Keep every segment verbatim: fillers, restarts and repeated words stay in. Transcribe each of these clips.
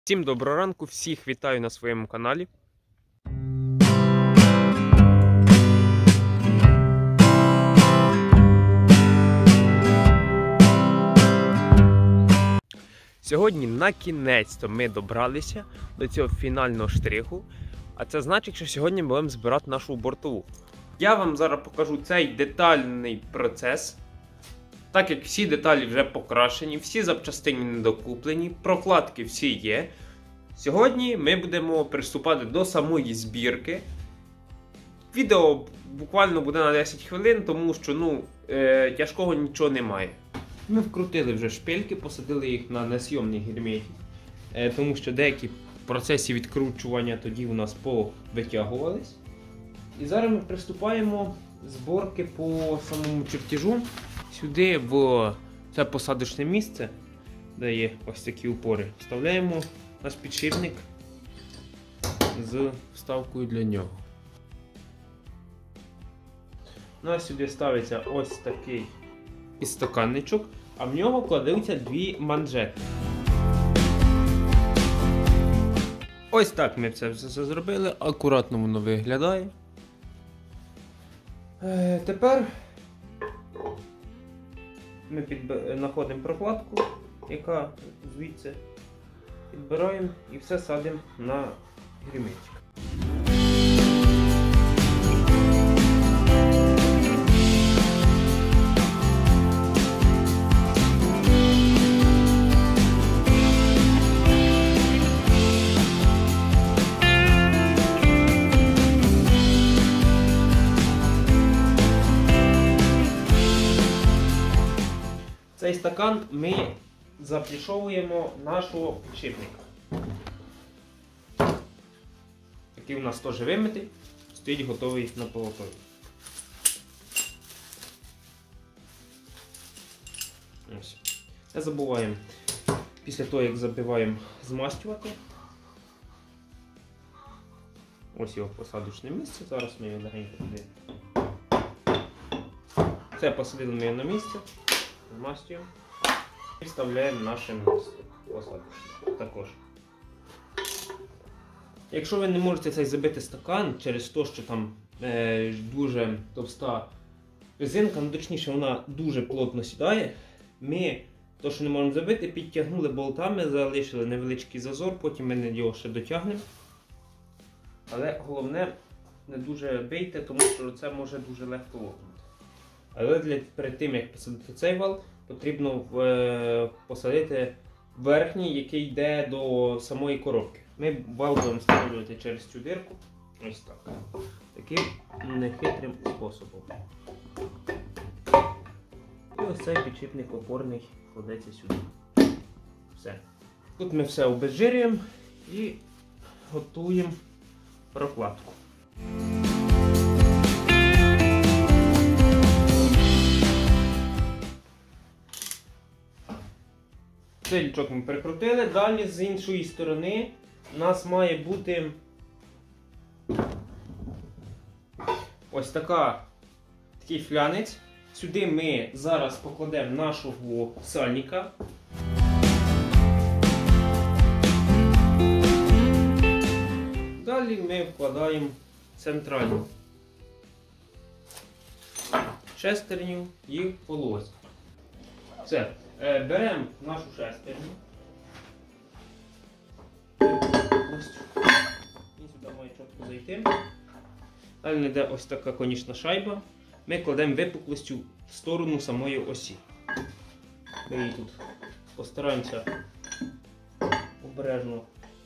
Всім доброго ранку, всіх вітаю на своєму каналі. Сьогодні на кінець-то ми добралися до цього фінального штриху, а це значить, що сьогодні ми будемо збирати нашу бортову. Я вам зараз покажу цей детальний процес. Так як всі деталі вже покрашені, всі запчастини недокуплені, прокладки всі є. Сьогодні ми будемо приступати до самої збірки. Відео буквально буде на десять хвилин, тому що ну, е, тяжкого нічого немає. Ми вкрутили вже шпильки, посадили їх на несйомний герметик, е, тому що деякі процеси відкручування тоді у нас повитягувались. І зараз ми приступаємо зборки по самому чертежу. Сюди в це посадочне місце, де є ось такі упори, вставляємо наш підшипник з вставкою для нього. Ну а сюди ставиться ось такий підстаканничок, а в нього кладуться дві манжети. Ось так ми це все зробили, акуратно воно виглядає. Е, тепер ми знаходимо прокладку, яка звідси підбираємо і все садимо на герметик. Цей стакан ми заплішовуємо нашого підшипника. Який у нас теж вимитий, стоїть готовий на поготові. Ось. Не забуваємо, після того як забиваємо, змастювати. Ось його посадочне місце, зараз ми його легенько туди. Це посадили ми його на місце. Змастюємо і вставляємо наше місце посадочне також. Якщо ви не можете цей забити стакан через те, що там е, дуже товста резинка, ну точніше вона дуже плотно сідає, ми то, що не можемо забити, підтягнули болтами, залишили невеличкий зазор, потім ми його ще дотягнемо. Але головне, не дуже бийте, тому що це може дуже легко лопнути. Але для, перед тим, як посадити цей вал, потрібно е, посадити верхній, який йде до самої коробки. Ми вал будемо встановлювати через цю дирку. Ось так. Таким нехитрим способом. І ось цей підшипник опорний кладеться сюди. Все. Тут ми все обезжирюємо і готуємо прокладку. Цей лючок ми перекрутили, далі з іншої сторони у нас має бути ось така, такий флянець. Сюди ми зараз покладемо нашого сальника. Далі ми вкладаємо центральну шестерню і полось. Все. Беремо нашу шестерню. Ось. І сюди має чітко зайти. Далі йде ось така конічна шайба. Ми кладемо випуклостю в сторону самої осі. Ми її тут постараємося обережно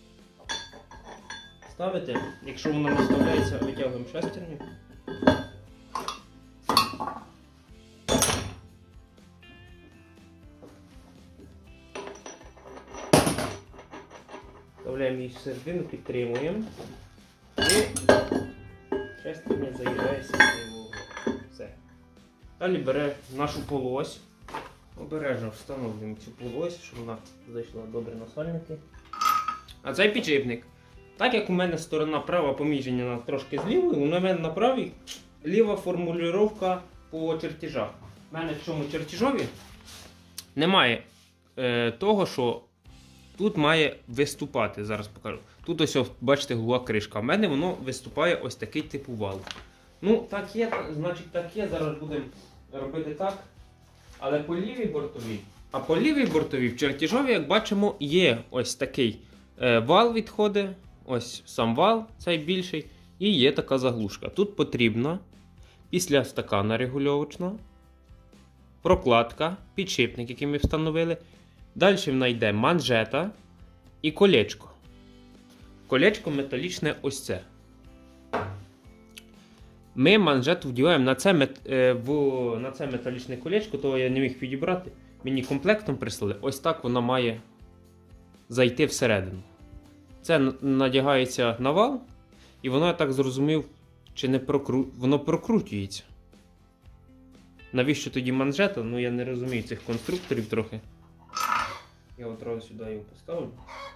ставити. Якщо вона не вставляється, витягуємо шестерню. Вставляємо її всередину, підтримуємо і шестерня заїжджає сюди в угол. Все. Далі бере нашу полось, обережно встановлюємо цю полось, щоб вона зайшла добре на сальники. А цей підшипник, так як у мене сторона права поміщення трошки з лівою, у мене на правій ліва формулювання по чертежах. У мене в цьому чертежові немає е, того, що тут має виступати, зараз покажу. Тут ось, бачите, голова кришка. А в мене воно виступає ось такий типу вал. Ну, так є, значить так є. Зараз будемо робити так. Але по лівій бортовій, а по лівій бортовій в чертежові, як бачимо, є ось такий е, вал відходить. Ось сам вал, цей більший. І є така заглушка. Тут потрібно після стакана регульовочного прокладка, підшипник, який ми встановили. Далі вона йде манжета і колечко. Колечко металічне ось це. Ми манжету вдіваємо на це, мет... в... на це металічне колечко, того я не міг підібрати. Мені комплектом прислали. Ось так вона має зайти всередину. Це надягається на вал, і воно, я так зрозумів, чи не прокру... воно прокручується. Навіщо тоді манжета? Ну я не розумію цих конструкторів трохи. Я одразу сюди його поставлю.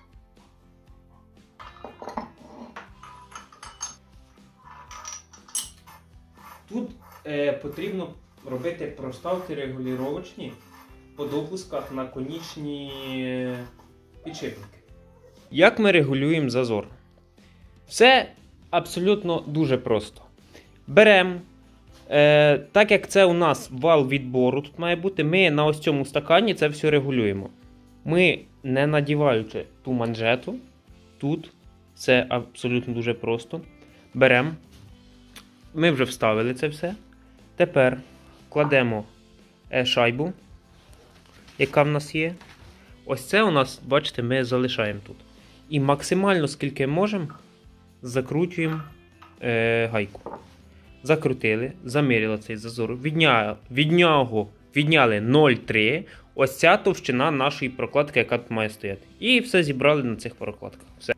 Тут е, потрібно робити проставки регулювачні по допусках на конічні підшипники. Як ми регулюємо зазор? Все абсолютно дуже просто. Беремо, е, так як це у нас вал відбору тут має бути, ми на ось цьому стакані це все регулюємо. Ми, не надіваючи ту манжету, тут це абсолютно дуже просто. Беремо. Ми вже вставили це все. Тепер кладемо шайбу, яка в нас є. Ось це у нас, бачите, ми залишаємо тут. І максимально, скільки можемо, закручуємо е, гайку. Закрутили, заміряли цей зазор. Відня... Від нього відняли нуль цілих три десятих. Ось ця товщина нашої прокладки, яка тут має стояти. І все зібрали на цих прокладках. Все.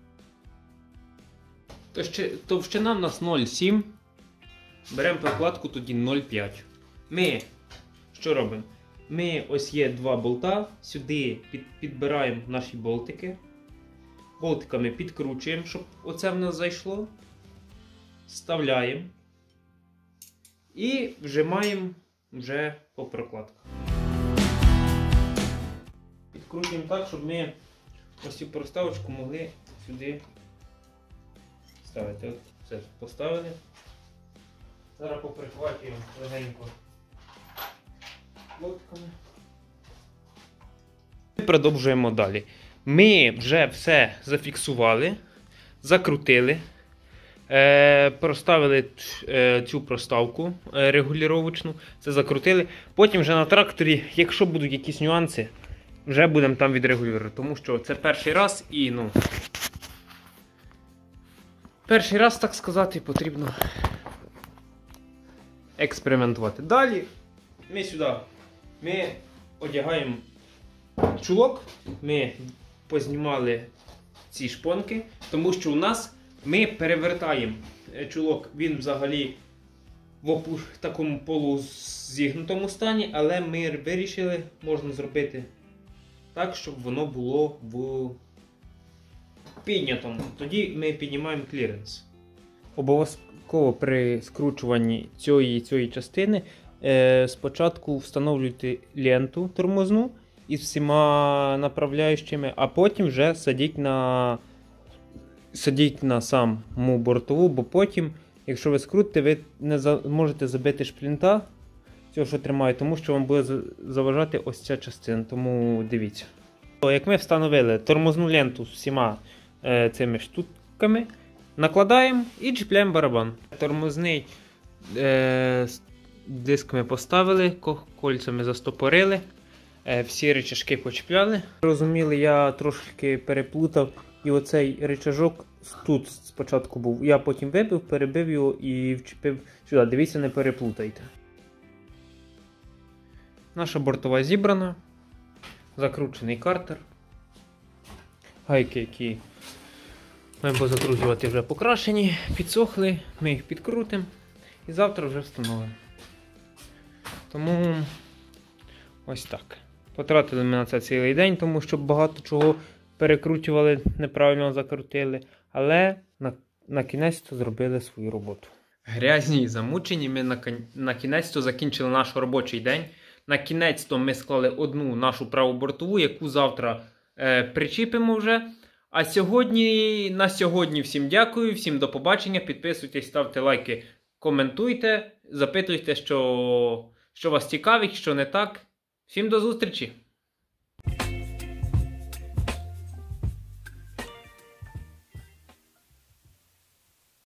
Товщина в нас нуль цілих сім десятих. Беремо прокладку тоді нуль цілих п'ять десятих. Ми що робимо? Ми ось є два болта, сюди під, підбираємо наші болтики. Болтиками підкручуємо, щоб оце в нас зайшло. Вставляємо. І вжимаємо вже по прокладках. Підкручуємо так, щоб ми ось цю проставочку могли сюди ставити. От все поставили. Зараз поприхвачуємо легенько болтиками. Ми продовжуємо далі. Ми вже все зафіксували, закрутили, е, проставили е, цю проставку е, регулювачну, це закрутили. Потім вже на тракторі, якщо будуть якісь нюанси, вже будемо там відрегулювати. Тому що це перший раз і, ну, перший раз, так сказати, потрібно експериментувати. Далі ми сюди ми одягаємо чулок, ми познімали ці шпонки, тому що у нас ми перевертаємо чулок, він взагалі в опуш, такому полузігнутому стані, але ми вирішили, можна зробити так, щоб воно було в піднятому. Тоді ми піднімаємо кліренс. Обов'язково при скручуванні цієї, цієї частини е, спочатку встановлюйте ленту тормозну із всіма направляючими, а потім вже садіть на, садіть на саму бортову, бо потім, якщо ви скрутите, ви не за, можете забити шплінта, цього, що тримає, тому що вам буде заважати ось ця частина, тому дивіться. Як ми встановили тормозну ленту з всіма е, цими штуками, накладаємо і чіпляємо барабан. Тормозний е, диск ми поставили, кольцями застопорили, е, всі рычажки почіпляли. Розуміли, я трошки переплутав, і оцей рычажок тут спочатку був. Я потім вибив, перебив його і вчепив сюди. Дивіться, не переплутайте. Наша бортова зібрана, закручений картер, гайки, які маємо позакручувати, вже покрашені, підсохли, ми їх підкрутимо і завтра вже встановимо. Тому ось так. Потратили ми на це цілий день, тому що багато чого перекручували, неправильно закрутили, але на, на кінець-то зробили свою роботу. Грязні і замучені, ми на, на кінець-то закінчили наш робочий день. На кінець-то ми склали одну нашу праву бортову, яку завтра е, причіпимо вже. А сьогодні, на сьогодні всім дякую, всім до побачення, підписуйтесь, ставте лайки, коментуйте, запитуйте, що, що вас цікавить, що не так. Всім до зустрічі!